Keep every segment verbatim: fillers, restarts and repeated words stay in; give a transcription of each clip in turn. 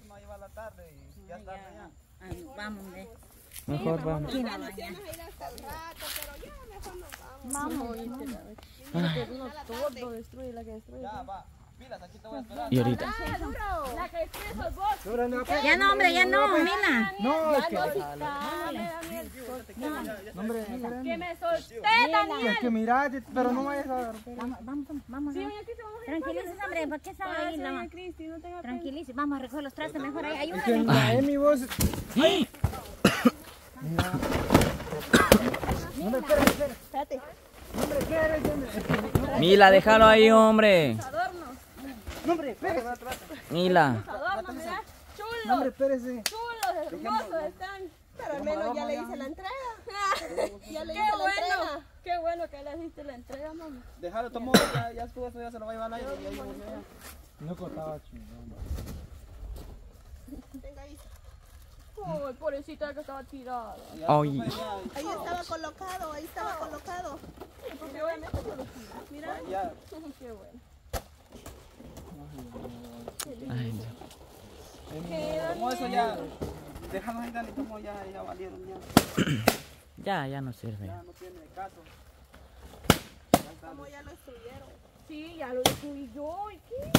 vamos a llevar la tarde y ya está ya. Vamos, ve. Mejor vamos. Sí, nos íbamos a ir hasta el rato, pero ya mejor nos vamos. Vamos. Todo destruye la que destruye. Ya, va. Pilas, aquí te voy a esperar. Y ahorita. Ah, duro. La que destruye sos vos. Duro, no, pues. Ya no, hombre, ya no, Mila. No, es que... Dale, Daniel. No, hombre, no, Que me solté, Daniel. es que mira, pero no vayas a... Vamos, vamos, vamos. vamos. Sí, doña Cristi, vamos a ir. Tranquilícese, hombre, ¿por qué estaba ahí? Doña La... Cristi, no tenga pena. Tranquilícese, vamos a recoger los trastes mejor ahí. Es que Ayúdame. la Emi vos... ¡Ay! Mira. Hombre, espera, espera. Espérate. Hombre, ¿qué eres? Hombre? Mila, déjalo ahí, hombre. Adornos. Hombre, espérese. Mila. Adornos, mira. Chulos. Hombre, espérese. Chulos, hermosos están. Pero al menos ya le hice la entrega. Ya le Qué hice la bueno. entrega. Qué bueno que le hiciste la entrega, mamá. Déjalo, tomó, ya, ya estuvo, eso ya se lo va a llevar al aire. Ya, ya, ya. No cortaba chingón. Venga ahí. Ay, pobrecita que estaba tirada. Ay. Ahí estaba colocado, ahí estaba colocado. Porque obviamente se lo tira. Mira. Ya. Qué bueno. Ay, Dios. Como eso ya, déjanos ahí, Dani, como ya, ya valieron, ya. Ya, ya no sirve. Ya no tiene caso. Como ya lo destruyeron. Sí, ya lo destruí yo. ¿Y qué?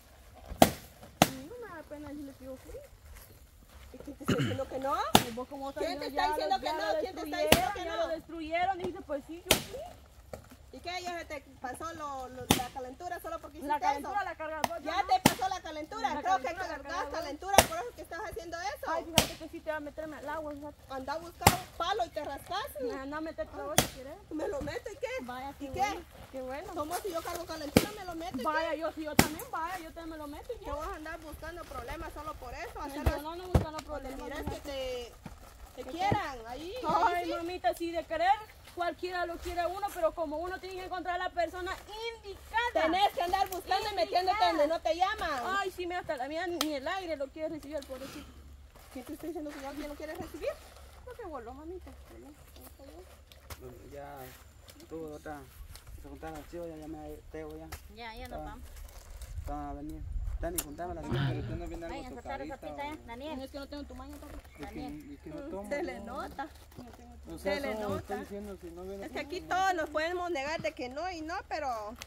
Sí, no me da pena decirle que yo fui. ¿Y quién te está diciendo que no? Y vos como ¿Quién te ya está diciendo lo- que ya no? lo ¿Quién te está destruyeron, diciendo que ya no? lo destruyeron y dice, pues sí, yo fui. ¿Y qué? ¿Ya se te pasó lo, lo- la calentura solo porque hiciste La calentura eso? la cargas vos. Ya te pasó la calentura. La Creo que calentura la cargas cargas vos. calentura, por eso que estás haciendo eso. Ay, fíjate que sí te va a meterme al agua, fíjate. Anda a buscar un palo y te rascas. Me anda a meter todo si quieres. Me lo meto y qué. Vaya, ¿Y qué qué? bueno. Qué bueno. ¿Cómo si yo cargo calentura me lo meto y Vaya, yo sí, yo también, vaya, yo también me lo meto y qué? ya. Que vas a andar buscando problemas solo por eso. Yo Hacerlo no ando buscando donde problemas. mires que te, te quieran. Ahí. Ay, ahí sí. mamita, sí, de querer, cualquiera lo quiere a uno, pero como uno tiene que encontrar a la persona indicada. Tenés que andar buscando y metiéndote donde no te llaman. Ay, sí, mira, hasta la mía ni el aire lo quiere recibir el pobrecito. ¿Quién te está diciendo que alguien lo quiere recibir? No te vuelvo, mamita. Bueno, ya tuve otra. Se juntaron al chivo, ya llamé a Teo ya. Ya, ya nos Ah. vamos. Van a venir. Dani, contame la siguiente, que tú no vienes Vayan a algo sacar esa tocadita. pita, ¿eh? o- Daniel. Es que no tengo tu maña, papi. y que- y que no tomo, Se le no. nota. O sea, se le eso nota. estoy diciendo, si no viene Es que con- aquí todos nos podemos negar de que no y no, pero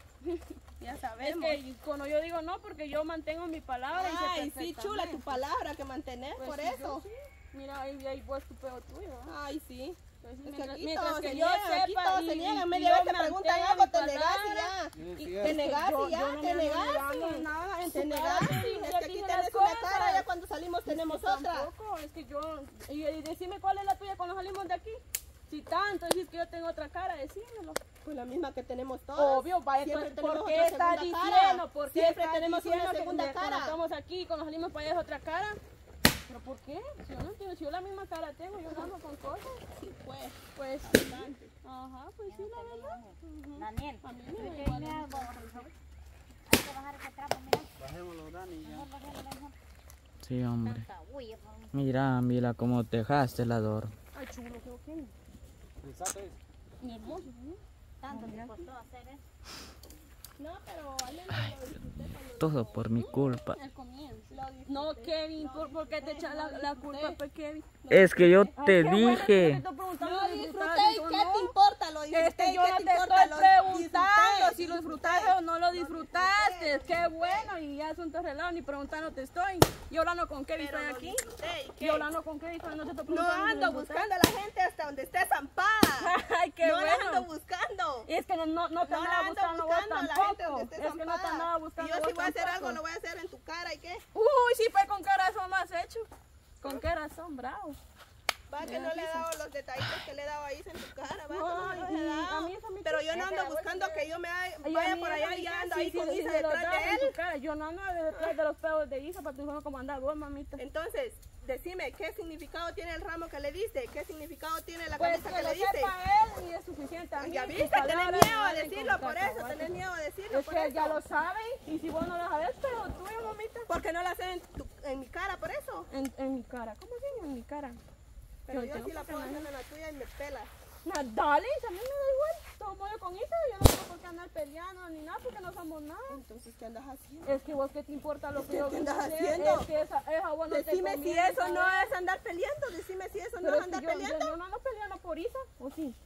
ya Es sabemos. que cuando yo digo no, porque yo mantengo mi palabra y sé Ay, sí, chula tu perfectamente. palabra que mantener, Pues por sí, eso. yo sí. Mira, ahí, ahí vos tu pedo tuyo. ¿eh? Ay, sí. Pues sí, Es que mientras, aquí mientras todos que se yo niegan, aquí sepa todos y, se niegan. y- Media y vez yo te preguntan mantenga algo, mi te negas y palabra, ya. Sí, es Y cierto. te negas yo- y ya, yo no te me negas. ando negando nada en Te tu negas. cara, sí, Es yo que te aquí digo tenés las una cara, cosas. ya cuando salimos tenemos otra. Tampoco, es que yo... Y, y decime cuál es la tuya cuando salimos de aquí. Si tanto decís que yo tengo otra cara, decímelo. Pues la misma que tenemos todos. Obvio, vaya, Siempre entonces, tenemos ¿por qué otra estás segunda diciendo? cara. ¿Por qué Siempre estás tenemos una diciendo que segunda de- cuando cara. estamos aquí, cuando salimos para allá es otra cara? ¿Pero por qué? Si yo no entiendo, si yo la misma cara tengo, yo no ando con cosas. Sí, pues. Pues, ajá, pues sí, la verdad. Ujú. Daniel, A mí ¿tú me da qué igual. me hago? Hay que bajar ese trapo, mira. Bajémoslo, Dani, ya. Mejor bajarlo mejor. Sí, hombre. Tanta bulla, por mí. Mira, Mila, cómo te dejaste la adoro. Ay, chulo, creo que Exacto, es. ni hermoso, ¿no? Tanto te costó hacer eso. No, pero al menos lo disfruté cuando Todo por mi culpa. El comienzo. lo disfruté. No, Kevin, ¿por, por qué te echas la, la culpa, pues, Kevin? Es que yo te Ay, qué bueno, dije. te estoy preguntando Lo si disfruté disfrutaste y o qué no. te importa, lo disfruté Este, y yo qué no te te importa, estoy lo preguntando disfruté, si lo disfruté. disfrutaste o no lo disfrutaste. Qué bueno, y ya asunto arreglado, ni preguntando te estoy. Yo hablando con Kevin, Pero estoy lo aquí. disfruté, ¿y qué? Yo hablando con Kevin, no te estoy No preguntando. si ando lo disfrutaste. buscando a la gente hasta donde esté zampada. Ay, qué No la ando bueno. buscando. Y es que no, no, no te No la andaba ando buscando vos buscando a la gente tampoco. donde Es esté que no te andaba zampada. Y buscando yo vos si voy a hacer tampoco. algo, lo voy a hacer en tu cara, ¿y qué? Uy, sí, pues con qué razón lo has hecho. ¿Con qué razón, bravo? Va que no le he dado los detallitos que le he dado ahí en tu cara, va que no Ay, se los he y a dado. mí eso me Pero yo no choca. ando buscando que yo me ha- Ay, vaya a mí por eso allá me y choca. ando Sí, ahí sí, con sí, Isa se lo detrás das de en él. tu cara. Yo no ando detrás de los pedos de Isa para tu hijo como anda vos, mamita. Entonces, decime, ¿qué significado tiene el ramo que le diste? ¿Qué significado tiene la Pues camisa que que lo le diste? sepa él y es suficiente a mí. Ya Tus viste, tenés palabras miedo me a valen decirlo, como por eso, cacahuate. tenés miedo a decirlo, Es por que eso. ya lo sabe y si vos no lo sabes, pero tuyo, mamita. Porque no la hacen en, tu- en mi cara, por eso. En, en mi cara. ¿Cómo así en mi cara? Pero Yo yo tengo sí la que puedo hacer tener- en la tuya y me pelas. No, dale, a mí me da igual. Todo modo con Isa, yo no tengo por qué andar peleando ni nada porque no somos nada. Entonces, ¿qué andas haciendo? Es que vos, ¿qué te importa lo que ¿Qué yo te voy a andas hacer? haciendo? Es que esa, esa vos no te Decime si conviene, eso no ¿sabes? es andar peleando. Decime si eso no Pero es es que andar yo, yo, peleando. yo no ando peleando por Isa, ¿o sí?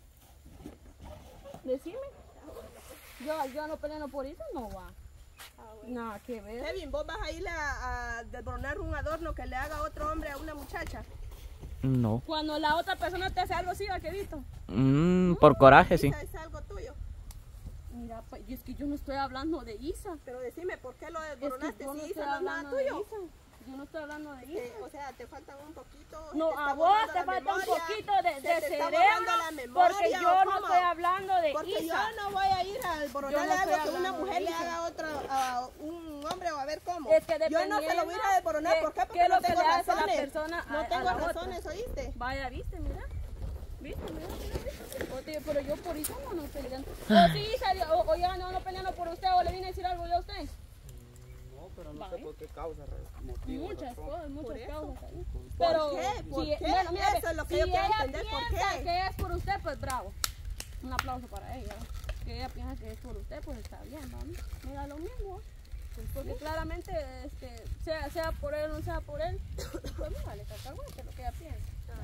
Decime. Yo, yo ando peleando por Isa, no va. Nada que ver. Kevin, ¿vos vas a ir a, a desboronar un adorno que le haga otro hombre a una muchacha? No. Cuando la otra persona te hace algo así, ¿va que visto? Mm, por coraje, sí. Isa, es algo tuyo. Mira, pues, y es que yo no estoy hablando de Isa. Pero decime, ¿por qué lo Es que desboronaste yo no si estoy Isa no es nada hablando de tuyo? Isa. Yo no estoy hablando de Isa. Eh, o sea, te falta un poquito. No, se te a está vos borrando te la falta un memoria, poquito de, se de te está cerebro, borrando la memoria, porque ¿o yo no cómo? estoy hablando de Porque Isa. yo no voy a ir a Yo desboronarle no estoy algo que una hablando de mujer le Isa. haga a otra, a un hombre o a ver cómo. Es que yo no se lo voy a ir a desboronar, dependiendo ¿por qué? de Porque qué es no lo que tengo le hace la razones. persona a- no a tengo la otra. razones, ¿oíste? Vaya, viste, mira. Viste, mira, mira, viste. O te- pero yo por Isa no ando peleando. O sí, Isa, o, o ya no ando peleando por usted, o le vine a decir algo yo a usted. No, pero no sé Vale. por qué causa, re- motivo, Muchas razón. cosas, muchas eso. causas ahí. ¿Por Pero qué? ¿Por si, qué? bueno, mira, Eso es lo que si yo quiero ella entender, ¿por piensa qué? que es por usted, pues bravo. Un aplauso para ella. Que ella piensa que es por usted, pues está bien, vamos. Mira lo mismo. Porque claramente, este, sea, sea por él o no sea por él, pues me vale cacahuate lo que ella piensa.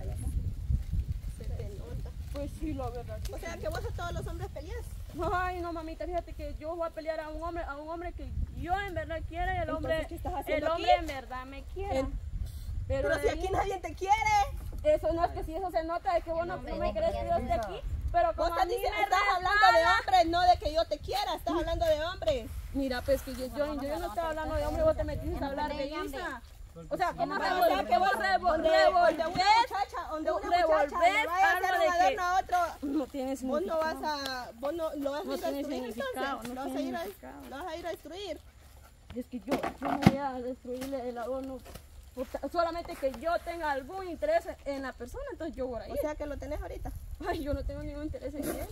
Se te nota. Pues sí, la verdad. O sea, que vos a todos los hombres peleas. Ay, no, mamita, fíjate que yo voy a pelear a un hombre, a un hombre que yo en verdad quiera y el Entonces, hombre, ¿qué estás el haciendo hombre aquí? en verdad me quiera. El- Pero, Pero si de aquí ahí- nadie te quiere. eso no es que si eso se nota de que vos no, no me querés que yo esté aquí, pero Vos como a estás, mí diciendo, me estás hablando de resbala- hombres, no de que yo te quiera. Estás hablando de hombres. Mira, pues que yo, yo, yo no estaba hablando de hombre, vos te metiste a hablar de Isa. O sea, ¿cómo O sea, que vos donde, donde una muchacha, donde una muchacha le vaya a hacer un adorno a otro, no tiene vos significado. no vas a, vos no lo vas a No ir a tiene destruir significado, entonces. no Lo vas a tiene ir a, significado. lo vas a ir a destruir. Es que yo, yo no voy a destruirle el adorno. por ta- Solamente que yo tenga algún interés en la persona, entonces yo voy a ir. O sea que lo tenés ahorita. Ay, yo no tengo ningún interés en él.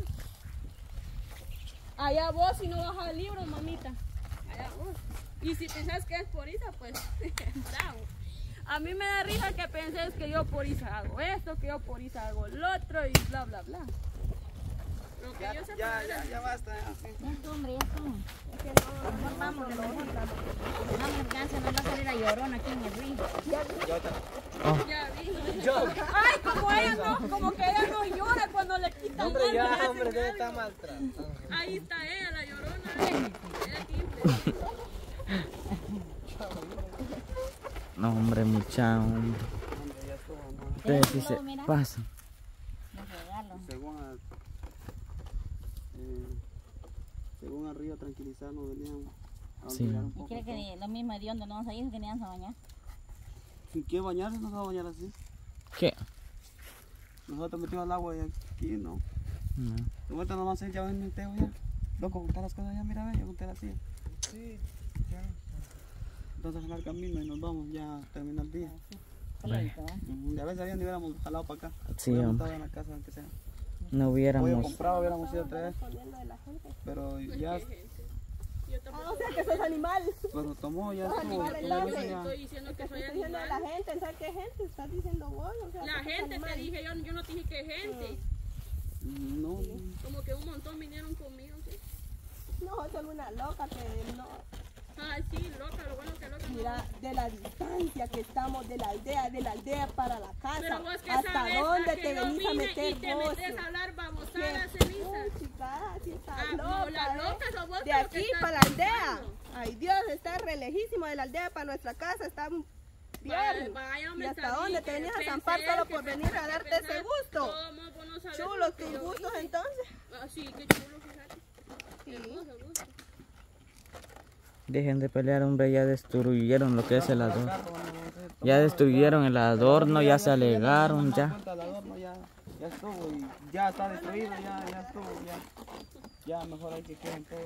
Allá vos si no vas al libro, mamita. Allá vos. Y si pensás que es por Isa, pues bravo. A mí me da risa que penséis que yo por Isa hago esto, que yo por Isa hago lo otro y bla, bla, bla. Lo que Ya, yo sé ya, por ya, ella- ya basta. ya, sí. Ya es hombre, ya es hombre. Mejor vámonos, mejor. Vamos, que se nos va a salir la llorona aquí en el río. Ya vi. Ay, como ella no, como que ella no llora cuando le quitan Hombre, algo, le ya, hacen hombre, debe algo. estar maltratado. Ahí está ella, la llorona. eh. Ella timbre. No, hombre, mucha, hombre. Hombre, ya estuvo, ¿no? Ustedes sí se Luego, mira. pasan. Los regalos. Según, a- eh, según al río tranquilizarnos, venían a Sí. olvidar un ¿Y poco quiere todo. que lo mismo de donde no vamos a ir que ni vamos a bañar? Si quiere bañarse, no se va a bañar así. ¿Qué? Nosotros metimos el agua y aquí no. No. De vuelta no vamos a ir, ya ven el teo ya. Loco, contar las cosas ya, mira, ve, ya conté la silla. Sí, ya. Entonces jalar camino y nos vamos ya a terminar el día. Clarito, ¿eh? Ujú, y a veces habían hubiéramos jalado para acá. Sí, Hubiéramos hombre. estado en la casa, aunque sea. No Pollo hubiéramos. comprado, hubiéramos ido otra vez. Pero ya, Ah, o sea que sos animal. pero tomó, ya estuvo. animales ya locos. ya- Estoy diciendo que soy Estás diciendo de la animal. gente, ¿sabes qué gente? Estás diciendo vos. O sea, La que sos gente te animal. dije, yo, yo no te dije que gente. No, Como que un montón vinieron conmigo, ¿sí? No, son una loca que no. Ay, sí, loca, lo bueno que loca. no. Mira, de la distancia que estamos de la aldea, de la aldea para la casa. Pero vos que ¿Hasta sabes dónde a que te yo venís a vine meter y te vos? metes a hablar babosadas, ¿Qué? Elisa. Uy, chica, sí está Ah, loca, no, la ¿eh? loca sos vos De que lo que aquí estás para la aldea. pensando. Ay, Dios, está re lejísimo de la aldea para nuestra casa. Está bien. Vaya, vaya, ¿Y me hasta salí, dónde te que venías a pensé zampar solo que por pensé venir a que darte pensás, ese gusto? ¿Cómo vos no sabes Chulos lo que tus yo gustos hice? entonces. Ah, sí, qué chulo, fíjate. Sí. Hermoso gusto. Dejen de pelear, hombre, ya destruyeron lo que es el adorno. carro, no sé, tomó, Ya destruyeron el adorno, ya se alegaron, nos dimos ya. cuenta, el adorno ya, ya estuvo y ya está destruido, ya, ya estuvo, ya. Ya mejor hay que queden todo.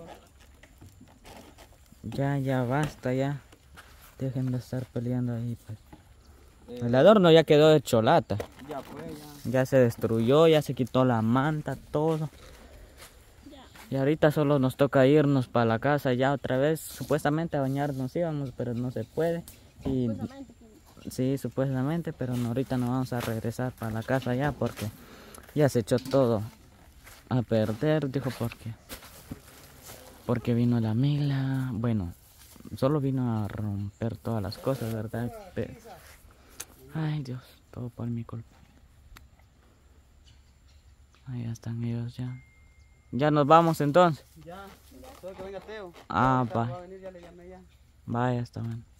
Ya, ya basta, ya. Dejen de estar peleando ahí, pues. Eh, El adorno ya quedó de cholata. Ya pues, ya. Ya se destruyó, ya se quitó la manta, todo. Y ahorita solo nos toca irnos para la casa ya otra vez. Supuestamente a bañarnos íbamos, pero no se puede. Y, sí, supuestamente, pero no, ahorita no vamos a regresar para la casa ya porque Ya se echó todo a perder, dijo, porque porque vino la mila. Bueno, solo vino a romper todas las cosas, ¿verdad? Pero, ay Dios, todo por mi culpa. Ahí están ellos ya. Ya nos vamos entonces. Ya, solo que venga Teo. Ah, Ahorita va. va a venir, ya le llamé ya. Vaya, está bueno.